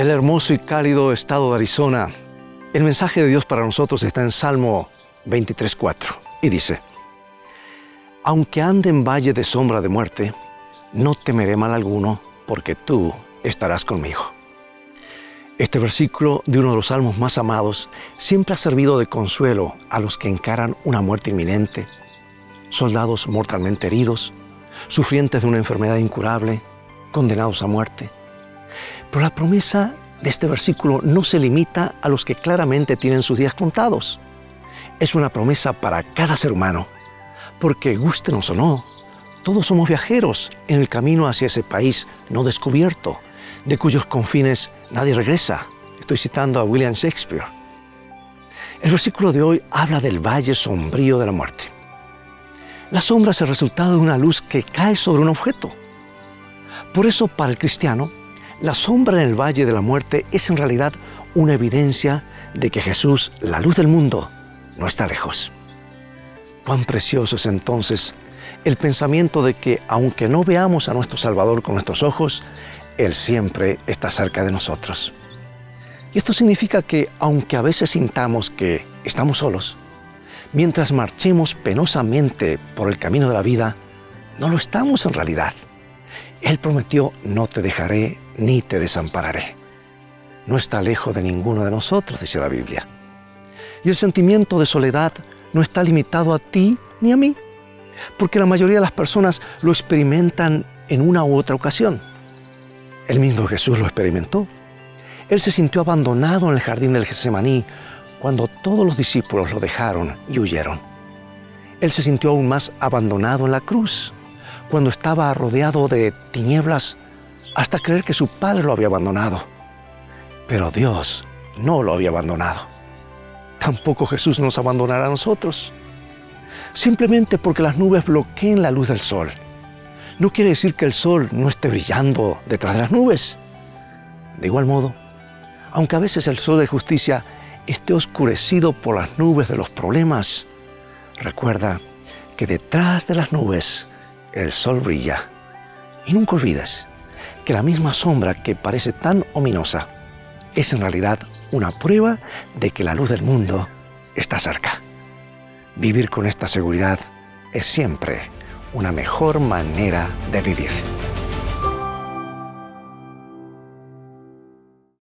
el hermoso y cálido estado de Arizona, el mensaje de Dios para nosotros está en Salmo 23:4 y dice: aunque ande en valle de sombra de muerte, no temeré mal alguno, porque tú estarás conmigo. Este versículo de uno de los salmos más amados siempre ha servido de consuelo a los que encaran una muerte inminente, soldados mortalmente heridos, sufrientes de una enfermedad incurable, condenados a muerte. Pero la promesa de este versículo no se limita a los que claramente tienen sus días contados. Es una promesa para cada ser humano, porque gústenos o no, todos somos viajeros en el camino hacia ese país no descubierto, de cuyos confines nadie regresa. Estoy citando a William Shakespeare. El versículo de hoy habla del valle sombrío de la muerte. La sombra es el resultado de una luz que cae sobre un objeto. Por eso, para el cristiano, la sombra en el valle de la muerte es en realidad una evidencia de que Jesús, la luz del mundo, no está lejos. Cuán precioso es entonces el pensamiento de que, aunque no veamos a nuestro Salvador con nuestros ojos, Él siempre está cerca de nosotros. Y esto significa que, aunque a veces sintamos que estamos solos, mientras marchemos penosamente por el camino de la vida, no lo estamos en realidad. Él prometió: no te dejaré ni te desampararé. No está lejos de ninguno de nosotros, dice la Biblia. Y el sentimiento de soledad no está limitado a ti ni a mí, porque la mayoría de las personas lo experimentan en una u otra ocasión. El mismo Jesús lo experimentó. Él se sintió abandonado en el jardín del Getsemaní cuando todos los discípulos lo dejaron y huyeron. Él se sintió aún más abandonado en la cruz, cuando estaba rodeado de tinieblas hasta creer que su Padre lo había abandonado. Pero Dios no lo había abandonado. Tampoco Jesús nos abandonará a nosotros. Simplemente porque las nubes bloqueen la luz del sol, no quiere decir que el sol no esté brillando detrás de las nubes. De igual modo, aunque a veces el sol de justicia esté oscurecido por las nubes de los problemas, recuerda que detrás de las nubes el sol brilla. Y nunca olvides que la misma sombra que parece tan ominosa es en realidad una prueba de que la luz del mundo está cerca. Vivir con esta seguridad es siempre una mejor manera de vivir.